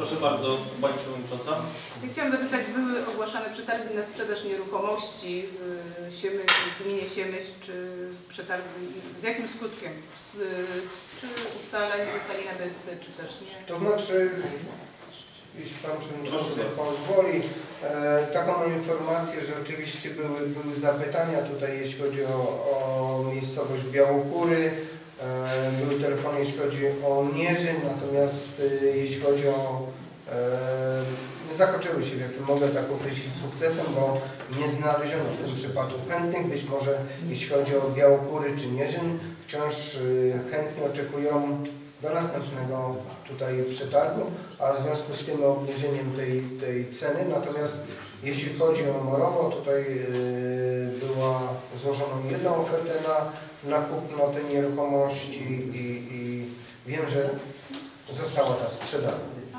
Proszę bardzo, Pani Przewodnicząca. Ja chciałam zapytać, były ogłaszane przetargi na sprzedaż nieruchomości w gminie Siemyśl, czy przetargi, z jakim skutkiem? Czy ustaleni zostali nabywcy, czy też nie? To znaczy, jeśli Pan Przewodniczący pozwoli, taką mam informację, że oczywiście były zapytania tutaj, jeśli chodzi o miejscowość Białokury, były telefony, jeśli chodzi o Mierzyn, natomiast jeśli chodzi o nie zakończyły się, w jakim mogę tak określić, sukcesem, bo nie znaleziono w tym przypadku chętnych. Być może jeśli chodzi o Białokury czy Mierzyn, wciąż chętnie oczekują do następnego tutaj przetargu, a w związku z tym obniżeniem tej ceny. Natomiast jeśli chodzi o Morowo, tutaj była złożona jedna oferta na kupno tej nieruchomości i wiem, że została ta sprzedana.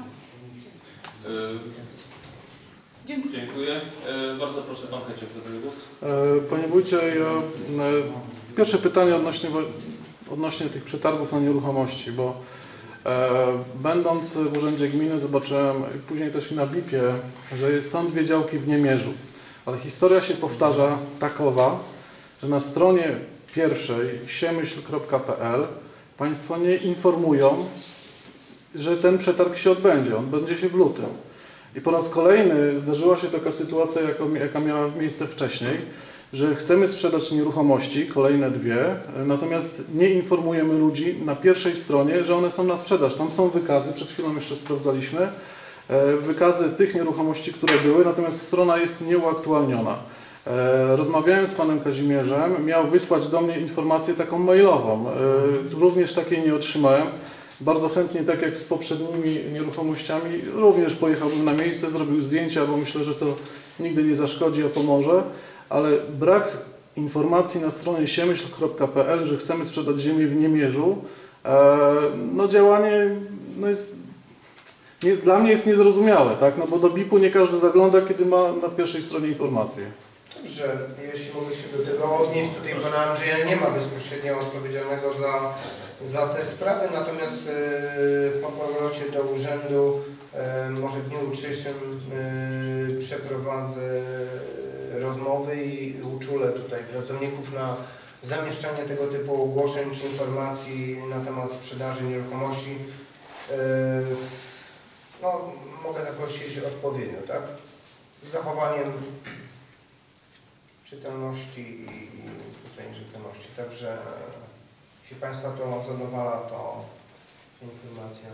Dziękuję. Bardzo proszę, Pan Kęciak, głos. Panie Wójcie, pierwsze pytanie odnośnie tych przetargów na nieruchomości, bo będąc w Urzędzie Gminy zobaczyłem, później też i na BIP-ie, że są dwie działki w Niemierzu, ale historia się powtarza takowa, że na stronie pierwszej siemyśl.pl Państwo nie informują, że ten przetarg się odbędzie, on będzie się w lutym. I po raz kolejny zdarzyła się taka sytuacja, jaka miała miejsce wcześniej, że chcemy sprzedać nieruchomości, kolejne dwie, natomiast nie informujemy ludzi na pierwszej stronie, że one są na sprzedaż. Tam są wykazy, przed chwilą jeszcze sprawdzaliśmy, wykazy tych nieruchomości, które były, natomiast strona jest nieuaktualniona. Rozmawiałem z Panem Kazimierzem, miał wysłać do mnie informację taką mailową. Również takiej nie otrzymałem. Bardzo chętnie, tak jak z poprzednimi nieruchomościami, również pojechałbym na miejsce, zrobił zdjęcia, bo myślę, że to nigdy nie zaszkodzi, a pomoże. Ale brak informacji na stronie siemyśl.pl, że chcemy sprzedać ziemię w Niemierzu, no działanie dla mnie jest niezrozumiałe, tak? No bo do BIP-u nie każdy zagląda, kiedy ma na pierwszej stronie informację. Dobrze, jeśli mogę się do tego odnieść, tutaj Pana Andrzeja nie ma bezpośrednio odpowiedzialnego za te sprawy, natomiast po powrocie do urzędu, może w dniu jutrzejszym przeprowadzę rozmowy i uczulę tutaj pracowników na zamieszczanie tego typu ogłoszeń czy informacji na temat sprzedaży nieruchomości. No, mogę tak prosić odpowiednio, tak? Z zachowaniem czytelności i tutaj rzetelności. Także jeśli Państwa to zadowala, to informacja.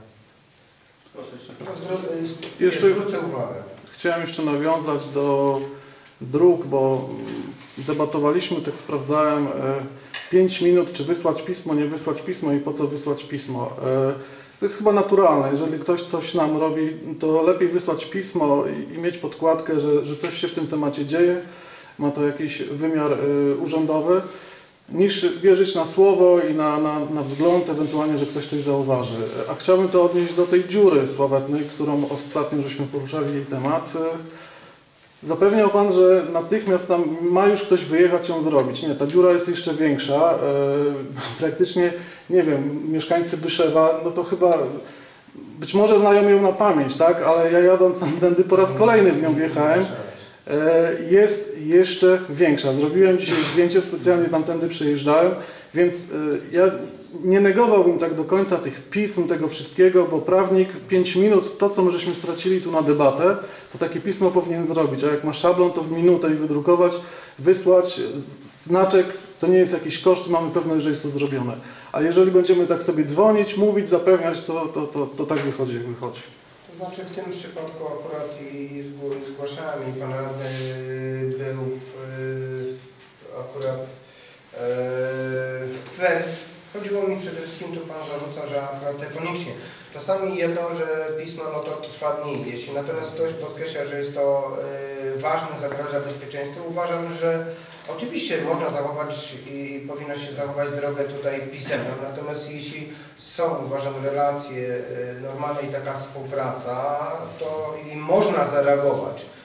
Proszę zwrócę uwagę. Chciałem jeszcze nawiązać do dróg, bo debatowaliśmy, tak sprawdzałem, 5 minut, czy wysłać pismo, nie wysłać pismo i po co wysłać pismo. To jest chyba naturalne. Jeżeli ktoś coś nam robi, to lepiej wysłać pismo i mieć podkładkę, że coś się w tym temacie dzieje, ma to jakiś wymiar urzędowy, niż wierzyć na słowo i na wzgląd, ewentualnie, że ktoś coś zauważy. A chciałbym to odnieść do tej dziury sławetnej, którą ostatnio żeśmy poruszali jej temat. Zapewniał Pan, że natychmiast tam ma już ktoś wyjechać ją zrobić. Nie, ta dziura jest jeszcze większa. Praktycznie, nie wiem, mieszkańcy Byszewa, no to chyba, być może znają ją na pamięć, tak? Ale ja jadąc tamtędy po raz kolejny w nią wjechałem. Jest jeszcze większa. Zrobiłem dzisiaj zdjęcie, specjalnie tamtędy przejeżdżałem, więc ja nie negowałbym tak do końca tych pism, tego wszystkiego, bo prawnik 5 minut, to co my żeśmy stracili tu na debatę, to takie pismo powinien zrobić, a jak ma szablon, to w minutę i wydrukować, wysłać, znaczek, to nie jest jakiś koszt, mamy pewność, że jest to zrobione. A jeżeli będziemy tak sobie dzwonić, mówić, zapewniać, to tak wychodzi, jak wychodzi. To znaczy w tym przypadku akurat i z góry zgłaszałem i Pan radny był akurat kwes. Chodziło mi przede wszystkim, tu Pan zarzuca, że akurat telefonicznie. Czasami jedno, że pismo no to trwa dni. Jeśli natomiast ktoś podkreśla, że jest to ważne, zagraża bezpieczeństwu, uważam, że oczywiście można zachować i powinno się zachować drogę tutaj pisemną. Natomiast jeśli są, uważam, relacje normalne i taka współpraca, to i można zareagować.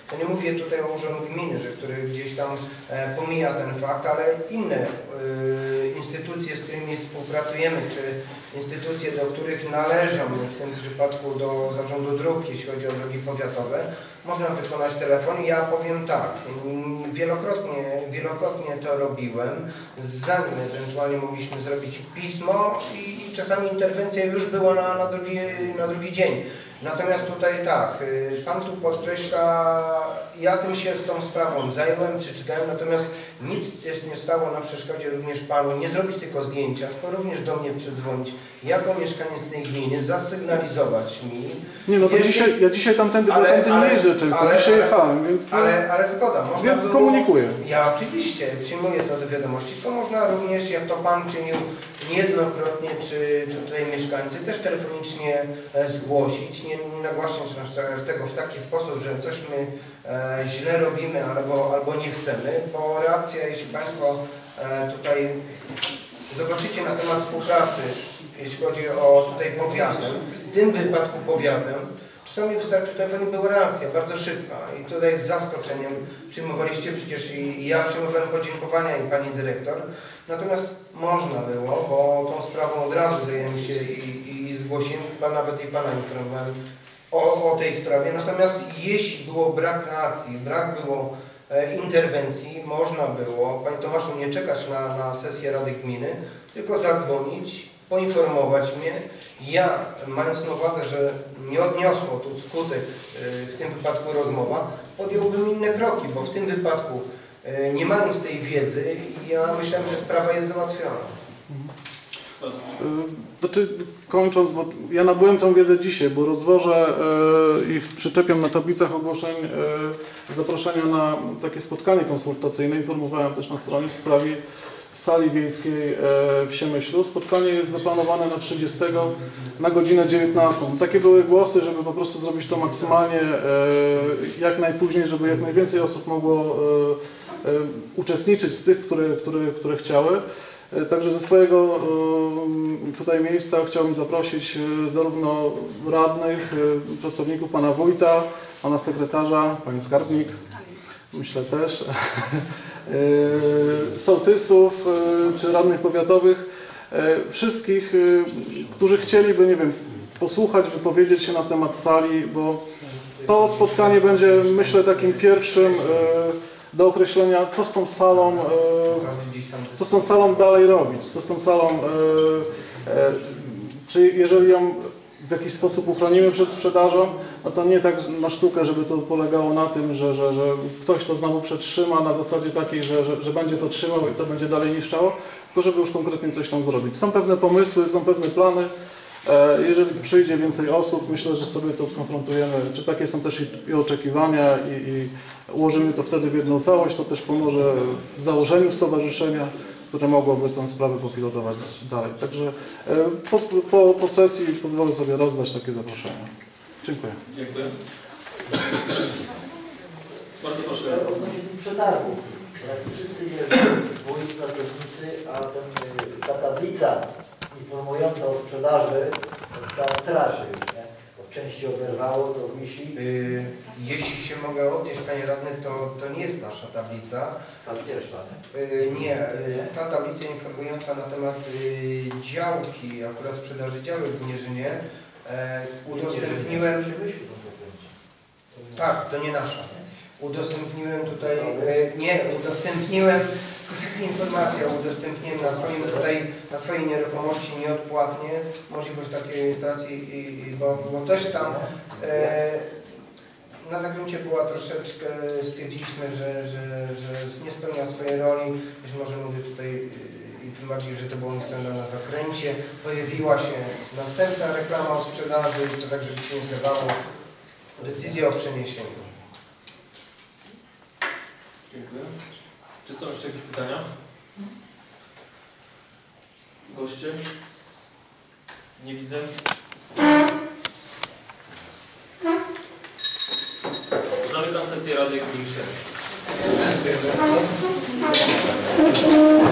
To nie mówię tutaj o Urzędu Gminy, który gdzieś tam pomija ten fakt, ale inne instytucje, z którymi współpracujemy, czy instytucje, do których należą, w tym przypadku do Zarządu Dróg, jeśli chodzi o drogi powiatowe, można wykonać telefon. Ja powiem tak, wielokrotnie to robiłem, zanim ewentualnie mogliśmy zrobić pismo i czasami interwencja już była na drugi dzień. Natomiast tutaj tak, Pan tu podkreśla, ja tym się z tą sprawą zająłem, przeczytałem, natomiast nic też nie stało na przeszkodzie również Panu nie zrobić tylko zdjęcia, tylko również do mnie przedzwonić, jako mieszkaniec tej gminy, zasygnalizować mi. Nie, no to ja dzisiaj tamtędy nie jeżdżę często, dzisiaj jechałem, więc... Ale zgoda. Więc komunikuję. Ja oczywiście przyjmuję to do wiadomości, to można również, jak to Pan czynił niejednokrotnie, czy tutaj mieszkańcy, też telefonicznie zgłosić, nie nagłaśniać tego w taki sposób, że coś my źle robimy albo nie chcemy, bo reakcja, jeśli Państwo tutaj zobaczycie na temat współpracy, jeśli chodzi o tutaj powiatem, w tym wypadku powiatem, czasami wystarczy telefon i była reakcja bardzo szybka i tutaj z zaskoczeniem przyjmowaliście, przecież i ja przyjmowałem podziękowania i Pani Dyrektor, natomiast można było, bo tą sprawą od razu zajęłem się i zgłosiłem, chyba nawet i Pana informowałem o tej sprawie, natomiast jeśli było brak reakcji, brak było interwencji, można było, Panie Tomaszu, nie czekać na sesję Rady Gminy, tylko zadzwonić, poinformować mnie. Ja, mając na uwadze, że nie odniosło tu skutek, w tym wypadku rozmowa, podjąłbym inne kroki, bo w tym wypadku, nie mając tej wiedzy, ja myślałem, że sprawa jest załatwiona. Znaczy, kończąc, bo ja nabyłem tę wiedzę dzisiaj, bo rozwożę i przyczepiam na tablicach ogłoszeń zaproszenia na takie spotkanie konsultacyjne. Informowałem też na stronie w sprawie sali wiejskiej w Siemyślu. Spotkanie jest zaplanowane na 30 na godzinę 19. Takie były głosy, żeby po prostu zrobić to maksymalnie jak najpóźniej, żeby jak najwięcej osób mogło uczestniczyć z tych, które chciały. Także ze swojego tutaj miejsca chciałbym zaprosić zarówno radnych, pracowników, pana wójta, pana sekretarza, pani skarbnik, myślę też, sołtysów czy radnych powiatowych, wszystkich, którzy chcieliby, nie wiem, posłuchać, wypowiedzieć się na temat sali, bo to spotkanie będzie, myślę, takim pierwszym do określenia, co z tą salą dalej robić, co z tą salą, czy jeżeli ją w jakiś sposób uchronimy przed sprzedażą, no to nie tak na sztukę, żeby to polegało na tym, że ktoś to znowu przetrzyma na zasadzie takiej, że będzie to trzymał i to będzie dalej niszczało, tylko żeby już konkretnie coś tam zrobić. Są pewne pomysły, są pewne plany. Jeżeli przyjdzie więcej osób, myślę, że sobie to skonfrontujemy, czy takie są też i oczekiwania i ułożymy to wtedy w jedną całość, to też pomoże w założeniu stowarzyszenia, które mogłoby tę sprawę popilotować dalej. Także po sesji pozwolę sobie rozdać takie zaproszenia. Dziękuję. Dziękuję. Bardzo proszę. Odnośnie tych przetargów, jak wszyscy jeżdżą, wójt, pracownicy, a ta tablica informująca o sprzedaży, ta straszy już, nie? Bo części oderwało, to wisi. Jeśli się mogę odnieść, Panie Radny, to nie jest nasza tablica. Ta pierwsza, nie? Nie, ta tablica informująca na temat działki, akurat sprzedaży działek w Mierzynie, udostępniłem... Tak, to nie nasza. Udostępniłem tutaj, udostępniłem informację, udostępniłem na swojej nieruchomości nieodpłatnie możliwość takiej instalacji, bo też tam na zagruncie była troszeczkę, stwierdziliśmy, że nie spełnia swojej roli, być może mówię tutaj i tym bardziej, że to było miejsce na zakręcie, pojawiła się następna reklama o sprzedaży i to tak, żeby się nie zdawało, decyzja o przeniesieniu. Dziękuję. Czy są jeszcze jakieś pytania? Goście? Nie widzę. Zamykam sesję Rady Gminy Siemyśl.